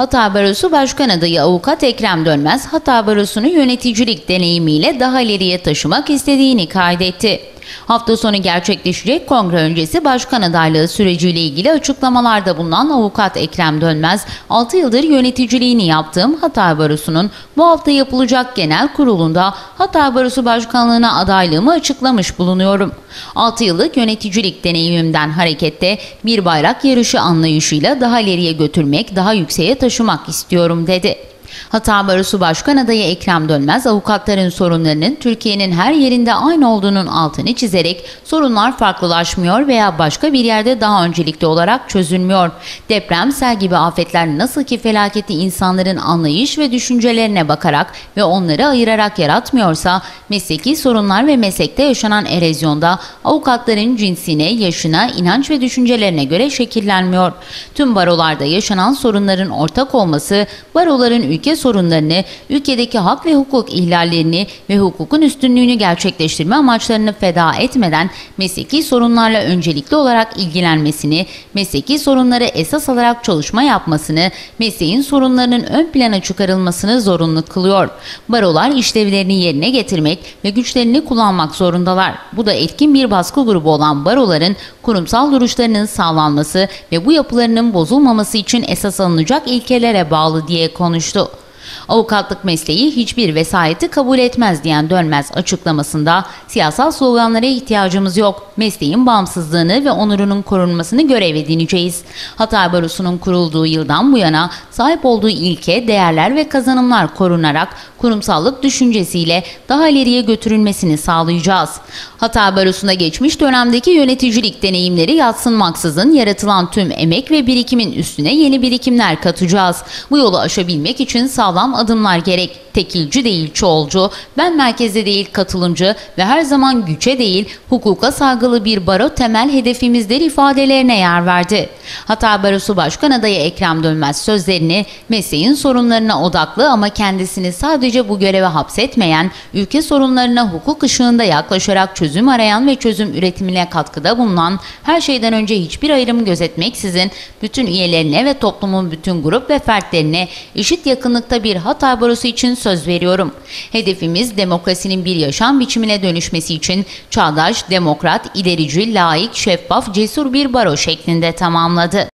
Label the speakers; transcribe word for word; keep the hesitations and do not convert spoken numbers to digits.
Speaker 1: Hatay Barosu Başkan Adayı Avukat Ekrem Dönmez, Hatay Barosu'nu yöneticilik deneyimiyle daha ileriye taşımak istediğini kaydetti. Hafta sonu gerçekleşecek kongre öncesi başkan adaylığı süreciyle ilgili açıklamalarda bulunan Avukat Ekrem Dönmez, altı yıldır yöneticiliğini yaptığım Hatay Barosu'nun bu hafta yapılacak genel kurulunda Hatay Barosu Başkanlığı'na adaylığımı açıklamış bulunuyorum. altı yıllık yöneticilik deneyimimden hareketle bir bayrak yarışı anlayışıyla daha ileriye götürmek, daha yükseğe taşımak istiyorum dedi. Hatay Barosu Başkan Adayı Ekrem Dönmez, avukatların sorunlarının Türkiye'nin her yerinde aynı olduğunun altını çizerek sorunlar farklılaşmıyor veya başka bir yerde daha öncelikli olarak çözülmüyor. Deprem, sel gibi afetler nasıl ki felaketi insanların anlayış ve düşüncelerine bakarak ve onları ayırarak yaratmıyorsa, mesleki sorunlar ve meslekte yaşanan erozyonda avukatların cinsine, yaşına, inanç ve düşüncelerine göre şekillenmiyor. Tüm barolarda yaşanan sorunların ortak olması, baroların ülke sorunlarını, ülkedeki hak ve hukuk ihlallerini ve hukukun üstünlüğünü gerçekleştirme amaçlarını feda etmeden mesleki sorunlarla öncelikli olarak ilgilenmesini, mesleki sorunları esas alarak çalışma yapmasını, mesleğin sorunlarının ön plana çıkarılmasını zorunlu kılıyor. Barolar işlevlerini yerine getirmek ve güçlerini kullanmak zorundalar. Bu da etkin bir baskı grubu olan baroların kurumsal duruşlarının sağlanması ve bu yapılarının bozulmaması için esas alınacak ilkelere bağlı diye konuştu. Avukatlık mesleği hiçbir vesayeti kabul etmez diyen Dönmez açıklamasında, siyasal sloganlara ihtiyacımız yok, mesleğin bağımsızlığını ve onurunun korunmasını görev edineceğiz. Hatay Barosu'nun kurulduğu yıldan bu yana sahip olduğu ilke, değerler ve kazanımlar korunarak kurumsallık düşüncesiyle daha ileriye götürülmesini sağlayacağız. Hatay Barosu'nda geçmiş dönemdeki yöneticilik deneyimleri yadsınmaksızın yaratılan tüm emek ve birikimin üstüne yeni birikimler katacağız. Bu yolu aşabilmek için sağlam adımlar gerek. Tekilci değil çoğulcu, ben merkezde değil katılımcı ve her zaman güce değil hukuka saygılı bir baro temel hedefimizdir ifadelerine yer verdi. Hatay Barosu Başkan Adayı Ekrem Dönmez sözlerini mesleğin sorunlarına odaklı ama kendisini sadece bu göreve hapsetmeyen, ülke sorunlarına hukuk ışığında yaklaşarak çözüm arayan ve çözüm üretimine katkıda bulunan, her şeyden önce hiçbir ayrım gözetmeksizin bütün üyelerine ve toplumun bütün grup ve fertlerine eşit yakınlıkta bir Hatay Barosu için söz veriyorum. Hedefimiz demokrasinin bir yaşam biçimine dönüşmesi için çağdaş, demokrat, ilerici, laik, şeffaf, cesur bir baro şeklinde tamamladı.